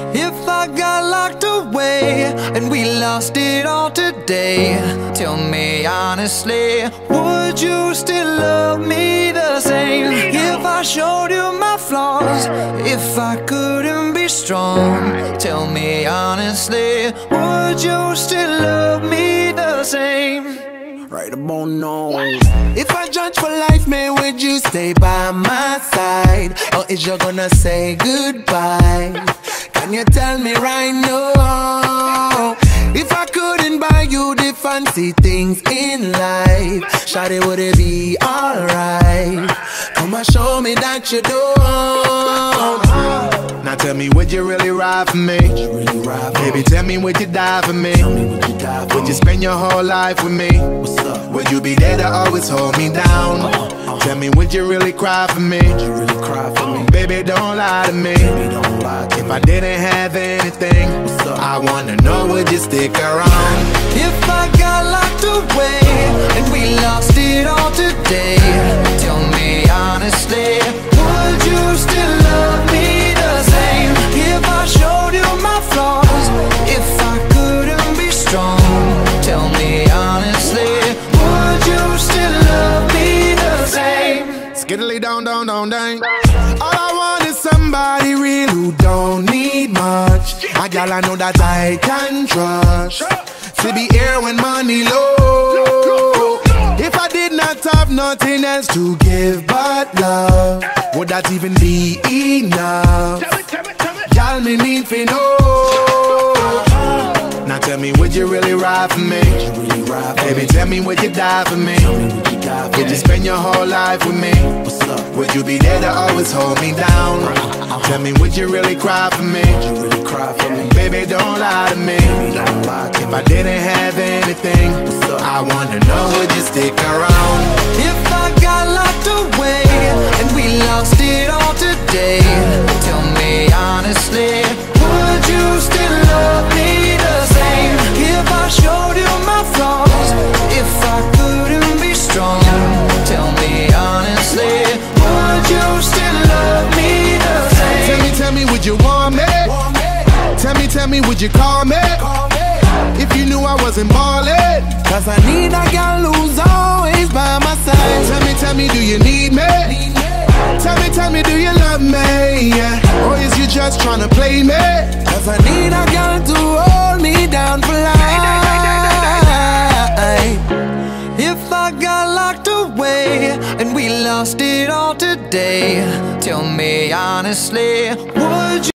If I got locked away and we lost it all today, tell me honestly, would you still love me the same? If I showed you my flaws, if I couldn't be strong, tell me honestly, would you still love me the same? Right about now. If I judge for life, man, would you stay by my side? Or is you gonna say goodbye? Can you tell me right now? If I couldn't buy you the fancy things in life, shawty, would it be alright? Come and show me that you don't. Now tell me, would you really ride for me? Baby, tell me, would you die for me? Would you spend your whole life with me? Would you be there to always hold me down? Tell me, would you really cry for me? Baby, don't lie to me. If I didn't have anything, I wanna know, would you stick around? If I got locked away and we lost it all today, tell me honestly, would you still love me the same? If I showed you my flaws, if I couldn't be strong, tell me honestly, would you still love me the same? Skiddly down, down, down, down. All I want is somebody real who don't need much. A gal I know that I can trust, to be here when money low. If I did not have nothing else to give but love, would that even be enough? Y'all me need to know. Now tell me, would you really ride for me? Baby, tell me, would you die for me? Would you spend your whole life with me? Would you be there to always hold me down? Tell me, would you really cry for me? Baby, don't lie to me. If I didn't have anything, I wanna know, would you stick around? If I got locked away and we lost it all today, tell me honestly, would you still love me the same? If I showed you my flaws, if I couldn't be strong, tell me honestly, would you still love me the same? Tell me, would you want me? Tell me, would you call me? If you knew I wasn't ballin', cause I need a girl who's always by my side. Tell me, do you need me? Tell me, do you love me? Yeah. Or is you just tryna play me? Cause I need a girl to hold me down for life. If I got locked away and we lost it all today, tell me honestly, would you